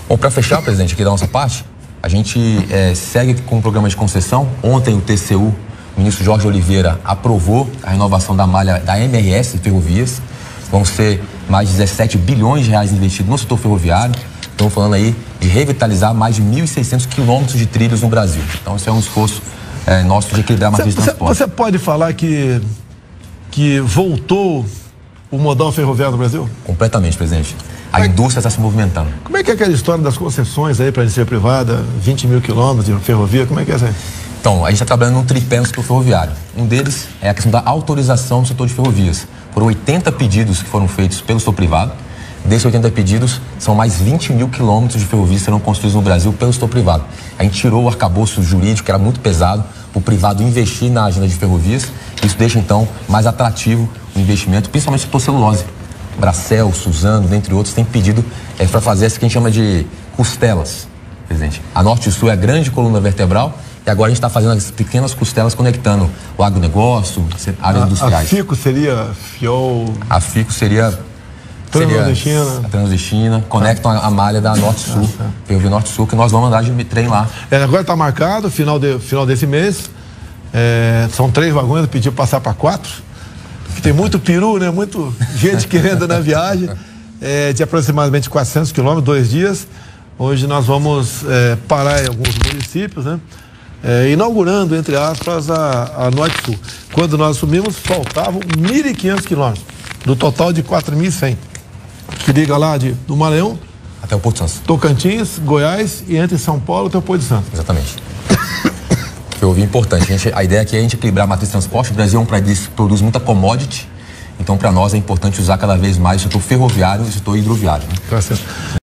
Bom, para fechar, presidente, aqui da nossa parte, a gente segue com o programa de concessão. Ontem o TCU, o ministro Jorge Oliveira, aprovou a renovação da malha da MRS Ferrovias. Vão ser mais de 17 bilhões de reais investidos no setor ferroviário. Estamos falando aí de revitalizar mais de 1.600 quilômetros de trilhos no Brasil. Então, isso é um esforço nosso de equilibrar a matriz de transporte. Você pode falar que voltou o modal ferroviário no Brasil? Completamente, presidente. A indústria está se movimentando. Como é que é aquela história das concessões aí para a iniciativa privada, 20 mil quilômetros de ferrovia, como é que é isso aí? Então, a gente está trabalhando num tripé no setor ferroviário. Um deles é a questão da autorização do setor de ferrovias. Foram 80 pedidos que foram feitos pelo setor privado. Desses 80 pedidos, são mais 20 mil quilômetros de ferrovias que serão construídos no Brasil pelo setor privado. A gente tirou o arcabouço jurídico, que era muito pesado, para o privado investir na agenda de ferrovias. Isso deixa, então, mais atrativo o investimento, principalmente no setor celulose. Bracel, Suzano, dentre outros, tem pedido para fazer essa que a gente chama de costelas, presidente. A Norte e Sul é a grande coluna vertebral e agora a gente está fazendo as pequenas costelas conectando o agronegócio, áreas industriais. A FICO seria FIOL? A FICO seria a Transdestina, conectam a malha da Norte e Sul, Ferrovia Norte e Sul, que nós vamos andar de trem lá. Agora está marcado, final desse mês, são 3 vagões, eu pedi passar para 4. Tem muito peru, né? Muito gente querendo na viagem, de aproximadamente 400 quilômetros, 2 dias. Hoje nós vamos parar em alguns municípios, né? Inaugurando, entre aspas, a Norte Sul. Quando nós assumimos, faltavam 1.500 quilômetros, do total de 4.100. Que liga lá do Maranhão até o Porto Santos, Tocantins, Goiás e entre São Paulo até o Porto de Santos. Exatamente. Ferrovia é importante. A ideia aqui é a gente equilibrar a matriz de transporte. O Brasil é um país que produz muita commodity. Então, para nós é importante usar cada vez mais o setor ferroviário e o setor hidroviário. Né? Tá certo.